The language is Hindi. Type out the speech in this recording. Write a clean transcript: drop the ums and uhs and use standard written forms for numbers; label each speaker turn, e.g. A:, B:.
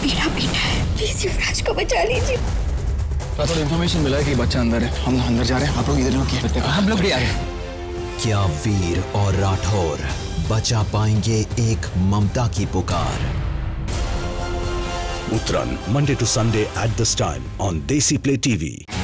A: मेरा बेटा है, प्लीज युवराज को बचा लीजिए।
B: थोड़ा इन्फॉर्मेशन मिला है कि बच्चा अंदर है, हम अंदर जा रहे हैं, आप लोग इधर रुकिए।
C: हम लोग भी आ रहे हैं।
D: क्या वीर और राठौर बचा पाएंगे एक ममता की पुकार?
E: Uttaran, Monday to Sunday at this time on Desi Play TV.